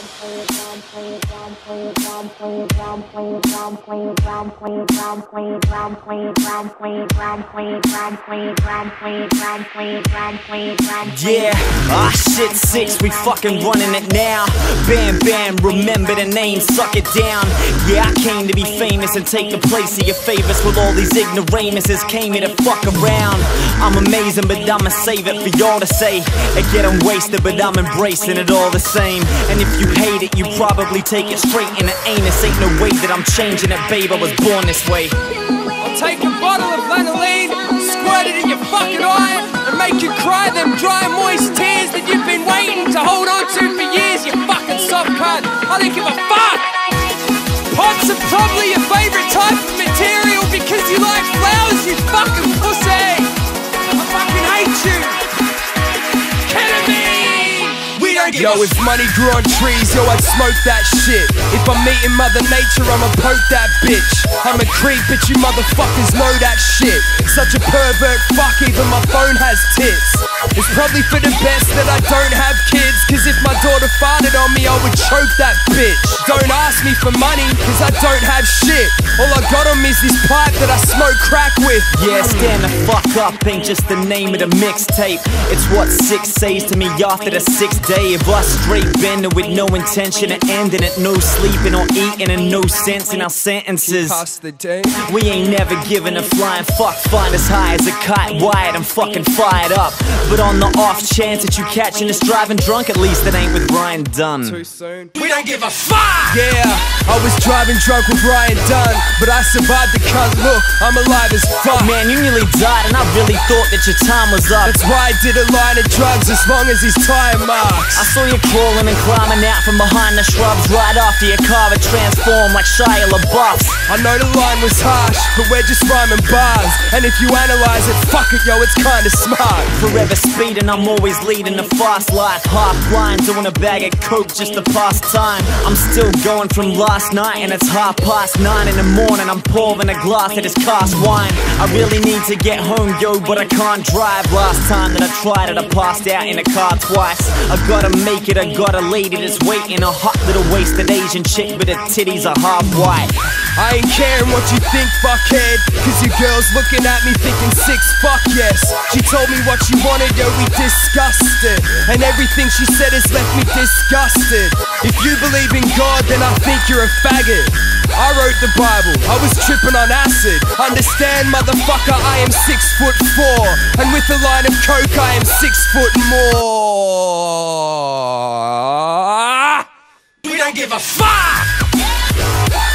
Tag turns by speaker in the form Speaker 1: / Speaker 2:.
Speaker 1: Yeah, ah shit 6, we fucking running it now. Bam bam, remember the name, suck it down. Yeah, I came to be famous and take the place of your favorites. With all these ignoramuses came here to fuck around. I'm amazing, but I'ma save it for y'all to say. And get them wasted, but I'm embracing it all the same. And if you hate it, you probably take it straight in the anus. Ain't no way that I'm changing it, babe, I was born this way.
Speaker 2: I'll take a bottle of lanolin, squirt it in your fucking eye, and make you cry them dry, moist tears that you've been waiting to hold on to for years, you fucking soft cunt. I don't give a fuck. Pots are probably your favourite type of material because you like flowers, you fucking pussy. I fucking hate you. Ketamine. Yo, if money grew on trees, yo, I'd smoke that shit. If I'm meeting Mother Nature, I'ma poke that bitch. I'm a creep, but you motherfuckers know that shit. Such a pervert fuck, even my phone has tits. It's probably for the best that I don't have kids, cause if my daughter farted on me, I would choke that bitch. Don't ask me for money, cause I don't have shit. All I got on me is this pipe that I smoke crack with.
Speaker 1: Yeah, stand the fuck up, ain't just the name of the mixtape. It's what 6 says to me after the 6th day of us straight bending with no intention of ending it. No sleeping or eating and no sense in our sentences. We ain't never given a flying fuck. Find us high as a kite, wired and fucking fired up. But on the off chance that you catching us driving drunk, at least it ain't with Ryan Dunn.
Speaker 2: Too soon. We don't give a fuck! Yeah, I was driving drunk with Ryan Dunn, but I survived the cunt. Look, I'm alive as fuck.
Speaker 1: Man, you nearly died and I really thought that your time was up.
Speaker 2: That's why I did a line of drugs as long as his tire marks.
Speaker 1: I saw you crawling and climbing out from behind the shrubs right after your car had transformed like Shia LaBeouf.
Speaker 2: I know the line was harsh, but we're just rhyming bars. And if you analyze it, fuck it, yo, it's kinda smart.
Speaker 1: Forever speeding, I'm always leading a fast life. Half blind, doing a bag of coke just to pass time. I'm still going from last night and it's 9:30 in the morning. I'm pouring a glass of this cast wine. I really need to get home, yo, but I can't drive. Last time that I tried it, I passed out in a car twice. I gotta make it, I got a lady that's waiting. A hot little wasted Asian chick, but her titties are half white.
Speaker 2: I ain't caring what you think, fuckhead, cause your girl's looking at me thinking 6, fuck yes. She told me what she wanted, yo, we discussed it, and everything she said has left me disgusted. If you believe in God, then I think you're a faggot. I wrote the Bible, I was tripping on acid. Understand, motherfucker, I am 6'4", and with a line of coke I am 6 foot more. We don't give a fuck!